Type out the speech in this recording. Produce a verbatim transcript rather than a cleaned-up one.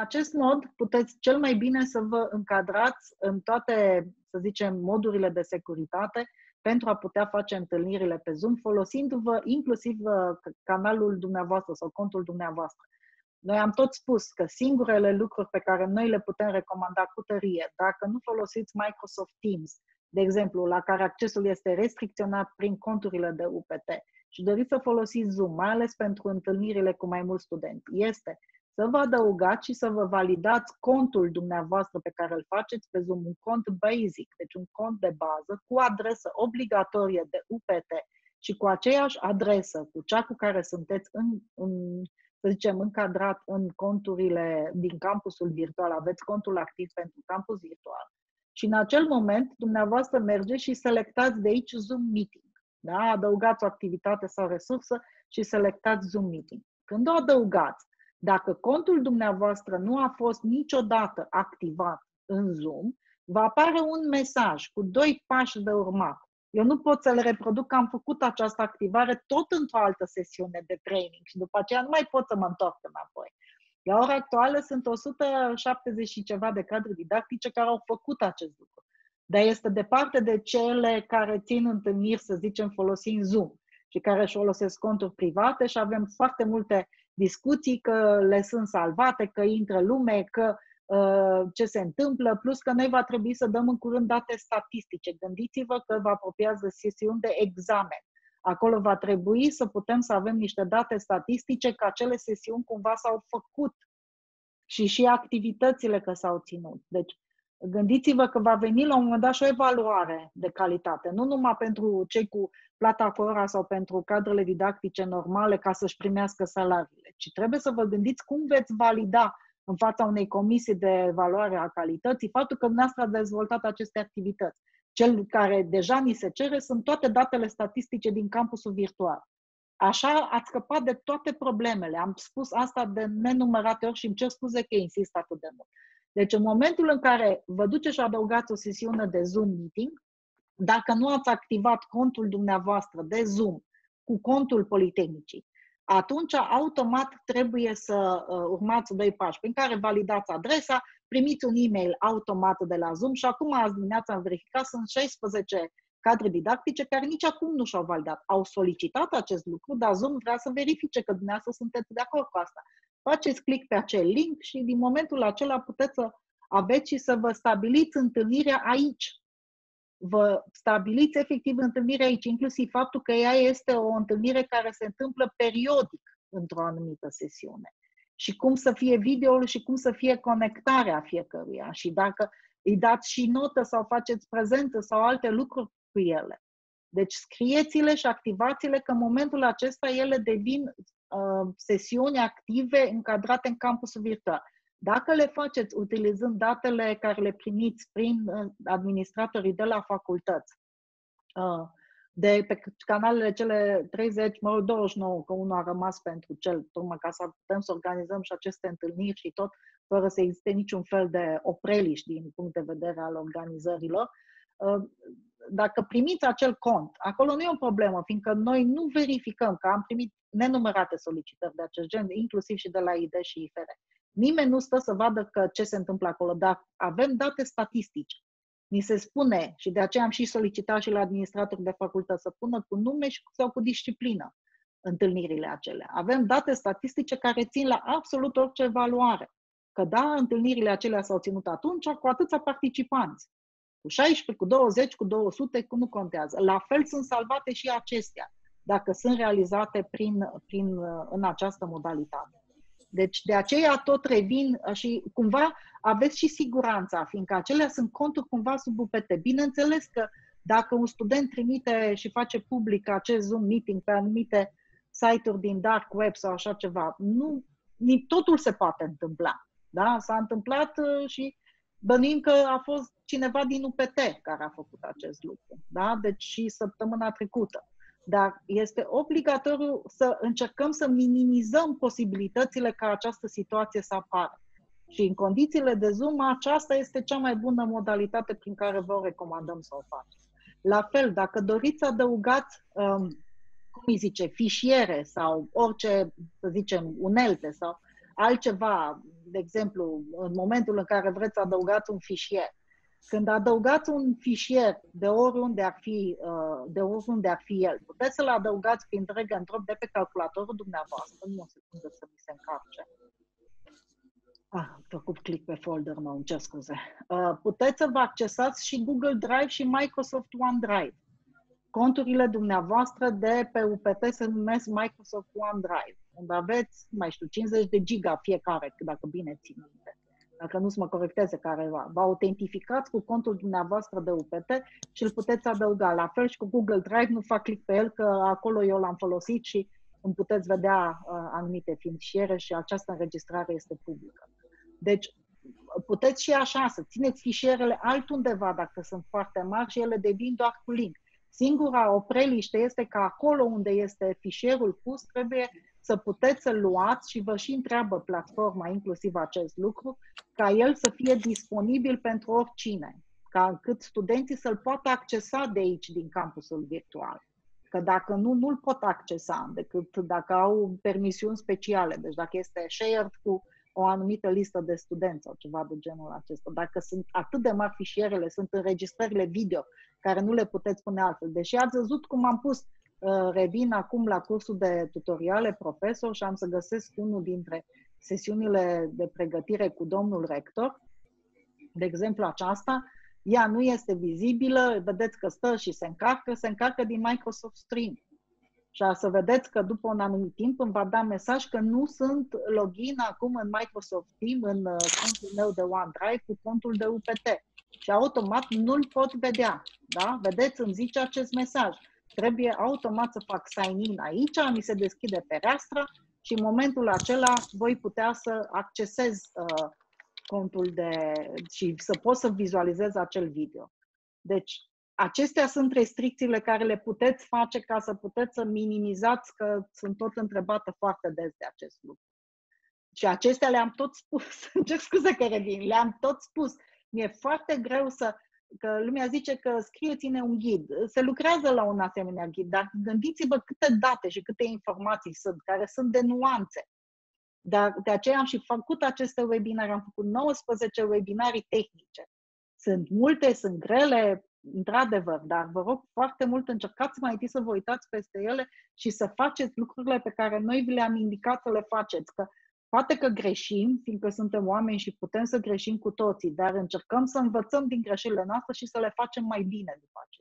acest mod puteți cel mai bine să vă încadrați în toate, să zicem, modurile de securitate pentru a putea face întâlnirile pe Zoom, folosindu-vă inclusiv canalul dumneavoastră sau contul dumneavoastră. Noi am tot spus că singurele lucruri pe care noi le putem recomanda cu tărie, dacă nu folosiți Microsoft Teams, de exemplu, la care accesul este restricționat prin conturile de U P T, și doriți să folosiți Zoom, mai ales pentru întâlnirile cu mai mulți studenți, este să vă adăugați și să vă validați contul dumneavoastră pe care îl faceți pe Zoom, un cont basic, deci un cont de bază cu adresă obligatorie de U P T și cu aceeași adresă, cu cea cu care sunteți în, în să zicem, încadrat în conturile din campusul virtual, aveți contul activ pentru campus virtual. Și în acel moment, dumneavoastră mergeți și selectați de aici Zoom Meeting. Da? Adăugați o activitate sau resursă și selectați Zoom Meeting. Când o adăugați, dacă contul dumneavoastră nu a fost niciodată activat în Zoom, va apare un mesaj cu doi pași de urmat. Eu nu pot să le reproduc că am făcut această activare tot într-o altă sesiune de training și după aceea nu mai pot să mă întorc înapoi. La ora actuală sunt o sută șaptezeci și ceva de cadre didactice care au făcut acest lucru. Dar este departe de cele care țin întâlniri, să zicem, folosind Zoom și care își folosesc conturi private și avem foarte multe discuții că le sunt salvate, că intră lume, că uh, ce se întâmplă, plus că noi va trebui să dăm în curând date statistice. Gândiți-vă că vă apropiază sesiuni de examen. Acolo va trebui să putem să avem niște date statistice că acele sesiuni cumva s-au făcut și și activitățile că s-au ținut. Deci, gândiți-vă că va veni la un moment dat și o evaluare de calitate, nu numai pentru cei cu plata cu ora sau pentru cadrele didactice normale ca să-și primească salariile, ci trebuie să vă gândiți cum veți valida în fața unei comisii de evaluare a calității faptul că dumneavoastră ați dezvoltat aceste activități. Cel care deja ni se cere sunt toate datele statistice din campusul virtual. Așa ați scăpat de toate problemele. Am spus asta de nenumărate ori și îmi cer scuze că insist atât de mult. Deci în momentul în care vă duceți și adăugați o sesiune de Zoom Meeting, dacă nu ați activat contul dumneavoastră de Zoom cu contul Politehnicii, atunci automat trebuie să uh, urmați doi pași prin care validați adresa, primiți un e-mail automat de la Zoom și acum azi dimineața am verificat, sunt șaisprezece cadre didactice care nici acum nu și-au validat. Au solicitat acest lucru, dar Zoom vrea să verifice că dumneavoastră sunteți de acord cu asta. Faceți click pe acel link și din momentul acela puteți să aveți și să vă stabiliți întâlnirea aici. Vă stabiliți efectiv întâlnirea aici, inclusiv faptul că ea este o întâlnire care se întâmplă periodic într-o anumită sesiune. Și cum să fie videoul și cum să fie conectarea fiecăruia. Și dacă îi dați și notă sau faceți prezență sau alte lucruri cu ele. Deci scrieți-le și activați-le că în momentul acesta ele devin uh, sesiuni active încadrate în campusul virtual. Dacă le faceți utilizând datele care le primiți prin uh, administratorii de la facultăți, uh, de pe canalele cele treizeci, mă rog, douăzeci și nouă, că unul a rămas pentru cel, tocmai ca să putem să organizăm și aceste întâlniri și tot, fără să existe niciun fel de opreliș din punct de vedere al organizărilor. Dacă primiți acel cont, acolo nu e o problemă, fiindcă noi nu verificăm, că am primit nenumărate solicitări de acest gen, inclusiv și de la I D și I F R. Nimeni nu stă să vadă că ce se întâmplă acolo, dar avem date statistice. Ni se spune, și de aceea am și solicitat și la administratori de facultate să pună cu nume și sau cu disciplină întâlnirile acelea. Avem date statistice care țin la absolut orice evaluare. Că da, întâlnirile acelea s-au ținut atunci cu atâția participanți. Cu șaisprezece, cu douăzeci, cu două sute, nu contează. La fel sunt salvate și acestea, dacă sunt realizate prin, prin, în această modalitate. Deci de aceea tot revin și cumva aveți și siguranța, fiindcă acelea sunt conturi cumva sub U P T. Bineînțeles că dacă un student trimite și face public acest Zoom meeting pe anumite site-uri din dark web sau așa ceva, nu, totul se poate întâmpla. Da? S-a întâmplat și bănuim că a fost cineva din U P T care a făcut acest lucru. Da? Deci și săptămâna trecută. Dar este obligatoriu să încercăm să minimizăm posibilitățile ca această situație să apară. Și în condițiile de Zoom, aceasta este cea mai bună modalitate prin care vă recomandăm să o faceți. La fel, dacă doriți să adăugați, um, cum îi zice, fișiere sau orice, să zicem, unelte, sau, altceva, de exemplu, în momentul în care vreți să adăugați un fișier. Când adăugați un fișier de oriunde ar fi, de oriunde ar fi el, puteți să-l adăugați prin drag and drop de pe calculatorul dumneavoastră. Nu o secundă să mi se încarce. Ah, am făcut click pe folder, mă, îmi cer scuze. Puteți să vă accesați și Google Drive și Microsoft OneDrive. Conturile dumneavoastră de pe U P T se numesc Microsoft OneDrive, unde aveți, mai știu, cincizeci de giga fiecare, dacă bine țin minte. Dacă nu să mă corecteze careva. Vă autentificați cu contul dumneavoastră de U P T și îl puteți adăuga. La fel și cu Google Drive, nu fac click pe el, că acolo eu l-am folosit și îmi puteți vedea uh, anumite fișiere și această înregistrare este publică. Deci, puteți și așa, să țineți fișierele altundeva dacă sunt foarte mari și ele devin doar cu link. Singura opreliște este că acolo unde este fișierul pus, trebuie să puteți să-l luați și vă și întreabă platforma inclusiv acest lucru, ca el să fie disponibil pentru oricine, ca încât studenții să-l poată accesa de aici, din campusul virtual. Că dacă nu, nu-l pot accesa, decât dacă au permisiuni speciale, deci dacă este shared cu o anumită listă de studenți sau ceva de genul acesta. Dacă sunt atât de mari fișierele, sunt înregistrările video, care nu le puteți pune altfel. Deși ați văzut cum am pus, uh, revin acum la cursul de tutoriale profesor și am să găsesc unul dintre sesiunile de pregătire cu domnul rector. De exemplu, aceasta, ea nu este vizibilă, vedeți că stă și se încarcă, se încarcă din Microsoft Stream. Și a să vedeți că după un anumit timp îmi va da mesaj că nu sunt login acum în Microsoft Team, în contul meu de OneDrive cu contul de U P T. Și automat nu-l pot vedea. Da? Vedeți, îmi zice acest mesaj. Trebuie automat să fac sign-in aici, mi se deschide fereastra și în momentul acela voi putea să accesez uh, contul de și să pot să vizualizez acel video. Deci, acestea sunt restricțiile care le puteți face ca să puteți să minimizați, că sunt tot întrebată foarte des de acest lucru. Și acestea le-am tot spus. Încerc scuze că revin, le-am tot spus. Mi-e foarte greu să... Că lumea zice că scrieți-ne un ghid. Se lucrează la un asemenea ghid, dar gândiți-vă câte date și câte informații sunt, care sunt de nuanțe. Dar de aceea am și făcut aceste webinare, am făcut nouăsprezece webinarii tehnice. Sunt multe, sunt grele, într-adevăr, dar vă rog foarte mult, încercați mai întâi să vă uitați peste ele și să faceți lucrurile pe care noi vi le-am indicat să le faceți. Că poate că greșim, fiindcă suntem oameni și putem să greșim cu toții, dar încercăm să învățăm din greșelile noastre și să le facem mai bine după aceea.